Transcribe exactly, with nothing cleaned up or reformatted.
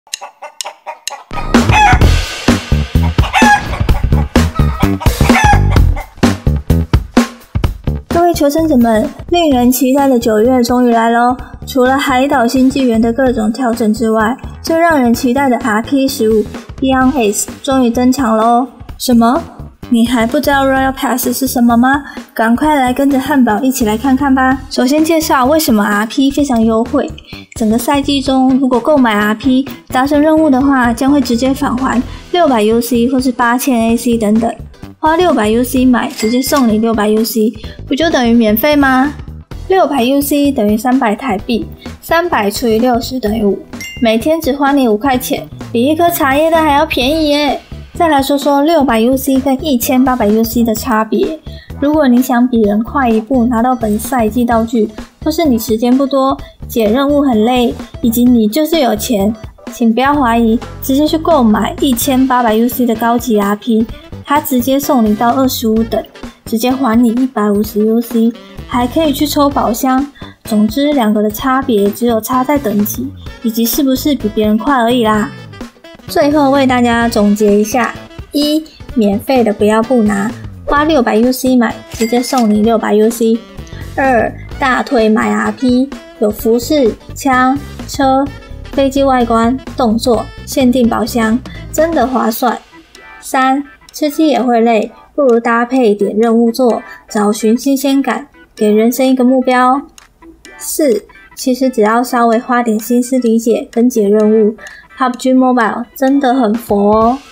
各位求生者们，令人期待的九月终于来咯！除了海岛新纪元的各种调整之外，最让人期待的 R P 十五 Beyond Ace 终于登场咯！什么？你还不知道 Royal Pass 是什么吗？赶快来跟着汉堡一起来看看吧！首先介绍为什么 R P 非常优惠。整个赛季中，如果购买 R P 达成任务的话，将会直接返还六百 U C 或是八千 A C 等等。花六百 U C 买，直接送你六百 U C， 不就等于免费吗？六百 U C 等于三百台币，三百除以六十等于五，每天只花你五块钱，比一颗茶叶蛋还要便宜耶！再来说说六百 U C 跟一千八百 U C 的差别。如果你想比人快一步拿到本赛季道具，或是你时间不多，解任务很累，以及你就是有钱，请不要怀疑，直接去购买一千八百 U C 的高级 R P， 它直接送你到二十五等，直接还你一百五十 U C， 还可以去抽宝箱。总之，两个的差别只有差在等级以及是不是比别人快而已啦。最后为大家总结一下：一、免费的不要不拿，花六百 U C 买，直接送你六百 U C。二、大推买 R P， 有服饰、枪、车、飞机外观、动作、限定宝箱，真的划算。三、吃鸡也会累，不如搭配点任务做，找寻新鲜感，给人生一个目标。四、其实只要稍微花点心思理解跟解任务， P U B G Mobile 真的很佛哦。